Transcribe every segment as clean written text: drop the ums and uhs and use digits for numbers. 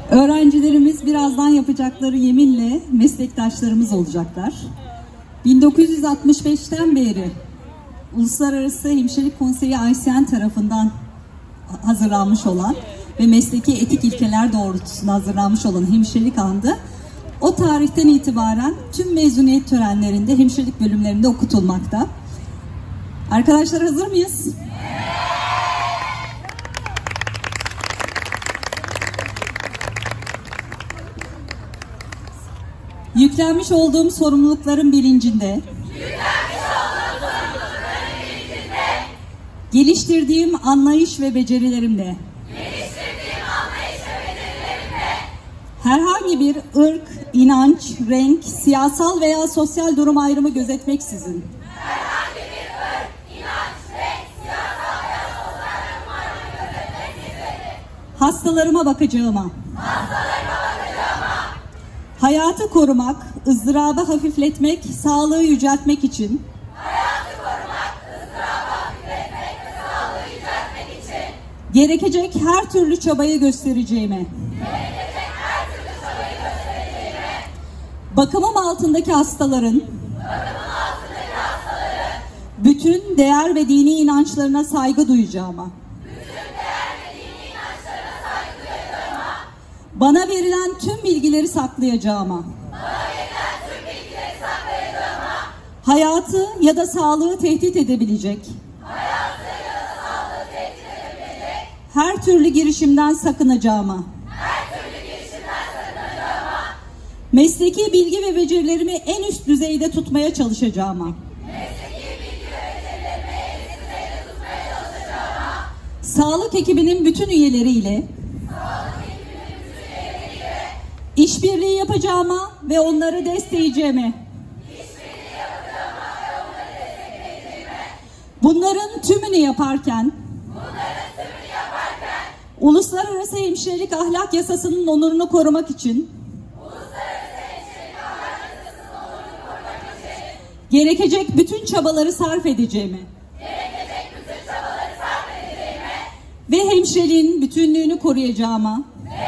Öğrencilerimiz birazdan yapacakları yeminle meslektaşlarımız olacaklar. 1965'ten beri Uluslararası Hemşirelik Konseyi ICN tarafından hazırlanmış olan ve mesleki etik ilkeler doğrultusunda hazırlanmış olan hemşirelik andı, o tarihten itibaren tüm mezuniyet törenlerinde, hemşirelik bölümlerinde okutulmakta. Arkadaşlar hazır mıyız? Yüklenmiş olduğum sorumlulukların bilincinde, geliştirdiğim anlayış ve becerilerimle, herhangi bir ırk, inanç, renk, siyasal veya sosyal durum ayrımı gözetmeksizin, hastalarıma bakacağıma, hayatı korumak, ızdırabı hafifletmek, sağlığı yüceltmek için gerekecek her türlü çabayı göstereceğime, bakımım altındaki hastaların bütün değer ve dini inançlarına saygı duyacağıma, bana verilen tüm bilgileri saklayacağıma, hayatı ya da sağlığı tehdit edebilecek her türlü girişimden sakınacağıma, mesleki bilgi ve becerilerimi en üst düzeyde tutmaya çalışacağıma, sağlık ekibinin bütün üyeleriyle işbirliği yapacağıma ve onları destekleyeceğime, bunların tümünü yaparken Uluslararası Hemşirelik Ahlak Yasası'nın onurunu korumak için gerekecek bütün çabaları sarf edeceğimi ve hemşireliğin bütünlüğünü koruyacağıma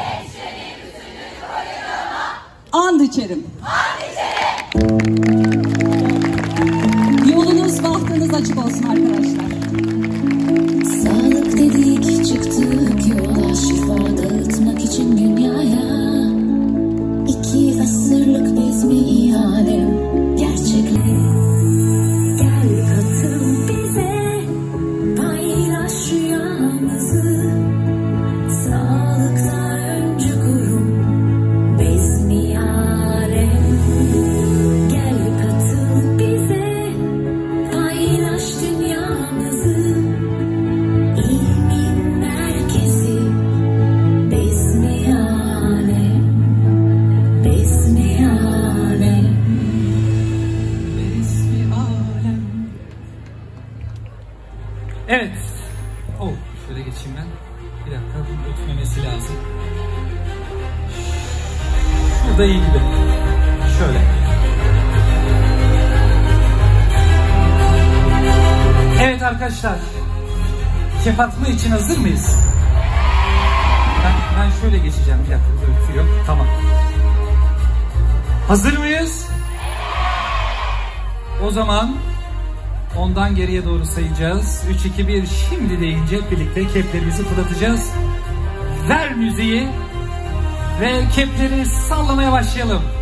and içerim. Yolunuz, bahtınız açık olsun arkadaşlar. Sağlık dedik, çıktık yola, şifa dağıtmak için dünyaya. 2 asırlık biz mi alem gerçekliği? Gel katıl bize, paylaş rüyamızı. Sağlıkta öncü kurum biz mi alem? Gel katıl bize, paylaş dünyamızı. İlmin merkezi biz mi alem? Biz mi alem? Biz mi alem? Evet. Oh, şöyle geçeyim ben. Bir dakika, ötmemesi lazım. Şurada iyi gibi. Şöyle. Evet arkadaşlar. Kep atma için hazır mıyız? Ben şöyle geçeceğim. Bir dakika, ötüyor. Tamam. Hazır mıyız? O zaman ondan geriye doğru sayacağız. 3, 2, 1. Şimdi deyince hep birlikte keplerimizi fırlatacağız. Ver müziği ve kepleri sallamaya başlayalım.